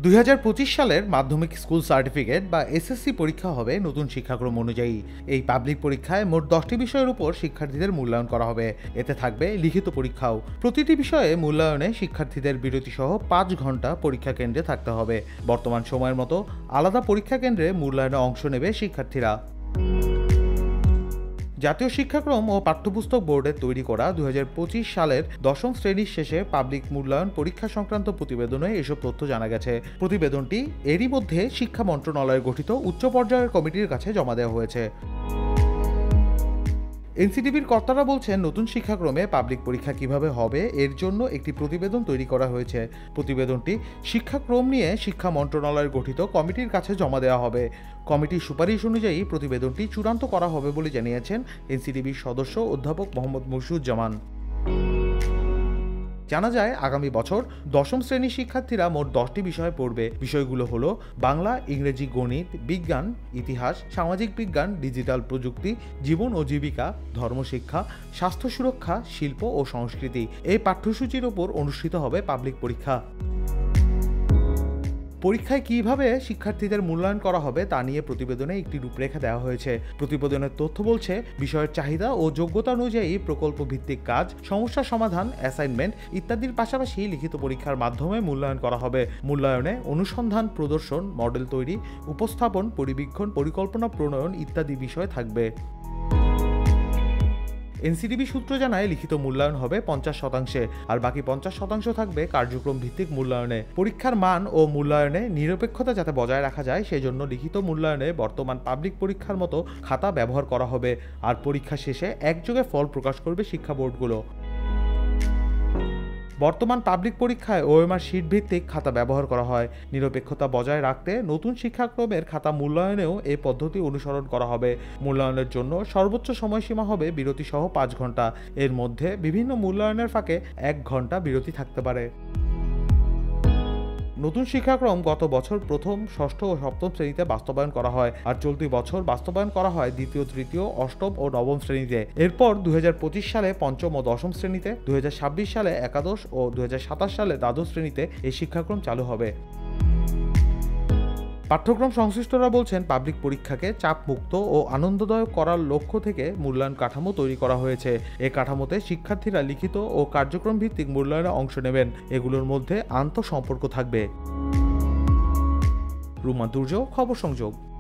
2025 সালের মাধ্যমিক school certificate বা এসএসসি পরীক্ষা হবে নতুন শিক্ষাক্রম অনুযায়ী। এই পাবলিক পরীক্ষায় মোট 10টি বিষয়ের উপর শিক্ষার্থীদের মূল্যায়ন করা হবে। এতে থাকবে লিখিত পরীক্ষাও। প্রতিটি বিষয়ে মূল্যায়নে শিক্ষার্থীদের বিরতিসহ 5 ঘন্টা পরীক্ষা কেন্দ্রে থাকতে হবে। বর্তমান সময়ের মতো আলাদা পরীক্ষা কেন্দ্রে মূল্যায়নে অংশ নেবে শিক্ষার্থীরা। জাতীয় শিক্ষাক্রম ও পাঠ্যপুস্তক বোর্ডের তৈরি করা 2025 সালের 10ম শ্রেণীর শেষে পাবলিক মূল্যায়ন পরীক্ষা সংক্রান্ত প্রতিবেদনে এসব তথ্য জানা গেছে। প্রতিবেদনটি এরই মধ্যে শিক্ষা মন্ত্রণালয়ের গঠিত উচ্চ পর্যায়ের কমিটির কাছে জমা দেওয়া হয়েছে। এনসিটিবির কর্তারা বলছেন, নতুন শিক্ষাক্রমে পাবলিক পরীক্ষা কিভাবে হবে এর জন্য একটি প্রতিবেদন তৈরি করা হয়েছে। প্রতিবেদনটি শিক্ষাক্রম নিয়ে শিক্ষা মন্ত্রণালয়ের গঠিত কমিটির কাছে জমা দেওয়া হবে। কমিটির সুপারিশ অনুযায়ী প্রতিবেদনটি চূড়ান্ত করা হবে বলে জানিয়েছেন এনসিটিবির সদস্য অধ্যাপক মোহাম্মদ মুর্শিদুজ্জামান। জানা যায়, আগামী বছর 10ম শ্রেণীর শিক্ষার্থীরা মোট 10টি বিষয় পড়বে। বিষয়গুলো হলো বাংলা, ইংরেজি, গণিত, বিজ্ঞান, ইতিহাস, সামাজিক বিজ্ঞান, ডিজিটাল প্রযুক্তি, জীবন ও জীবিকা, ধর্মশিক্ষা, স্বাস্থ্য সুরক্ষা, শিল্প ও সংস্কৃতি। এই পাঠ্যসূচির ওপর অনুষ্ঠিত হবে পাবলিক পরীক্ষা। পরীক্ষায় কিভাবে শিক্ষার্থীদের মূল্যায়ন করা হবে তা নিয়ে প্রতিবেদনে একটি রূপরেখা দেওয়া হয়েছে। প্রতিবেদনের তথ্য বলছে, বিষয়ের চাহিদা ও যোগ্যতা অনুযায়ী প্রকল্প ভিত্তিক কাজ, সমস্যা সমাধান, অ্যাসাইনমেন্ট ইত্যাদির পাশাপাশি লিখিত পরীক্ষার মাধ্যমে মূল্যায়ন করা হবে। মূল্যায়নে অনুসন্ধান, প্রদর্শন, মডেল তৈরি, উপস্থাপন, পরিবীক্ষণ, পরিকল্পনা প্রণয়ন ইত্যাদি বিষয় থাকবে। এনসিটিবি সূত্র জানায়, লিখিত মূল্যায়ন হবে 50%, আর বাকি 50% থাকবে কার্যক্রম ভিত্তিক মূল্যায়নে। পরীক্ষার মান ও মূল্যায়নে নিরপেক্ষতা যাতে বজায় রাখা যায় সেজন্য লিখিত মূল্যায়নে বর্তমান পাবলিক পরীক্ষার মতো খাতা ব্যবহার করা হবে, আর পরীক্ষা শেষে একযোগে ফল প্রকাশ করবে শিক্ষা বোর্ডগুলো। বর্তমান পাবলিক পরীক্ষায় ওএমআর শীট ভিত্তিক খাতা ব্যবহার করা হয়। নিরপেক্ষতা বজায় রাখতে নতুন শিক্ষাক্রমের খাতা মূল্যায়নেও এই পদ্ধতি অনুসরণ করা হবে। মূল্যায়নের জন্য সর্বোচ্চ সময়সীমা হবে বিরতিসহ 5 ঘন্টা। এর মধ্যে বিভিন্ন মূল্যায়নের ফাঁকে 1 ঘন্টা বিরতি থাকতে পারে। নতুন শিক্ষাক্রম গত বছর প্রথম, ষষ্ঠ ও সপ্তম শ্রেণীতে বাস্তবায়ন করা হয়, আর চলতি বছর বাস্তবায়ন করা হয় দ্বিতীয়, তৃতীয়, অষ্টম ও নবম শ্রেণীতে। এরপর 2025 সালে পঞ্চম ও দশম শ্রেণীতে, 2026 সালে একাদশ ও 2027 সালে দ্বাদশ শ্রেণীতে এই শিক্ষাক্রম চালু হবে। পাঠ্যক্রম সংশ্লিষ্টরা বলছেন, পাবলিক পরীক্ষাকে চাপমুক্ত ও আনন্দদায়ক করার লক্ষ্য থেকে মূল্যায়ন কাঠামো তৈরি করা হয়েছে। এই কাঠামোতে শিক্ষার্থীরা লিখিত ও কার্যক্রম ভিত্তিক মূল্যায়নে অংশ নেবেন। এগুলোর মধ্যে আন্তঃসম্পর্ক থাকবে। রুমা দুর্য, খবর সংযোগ।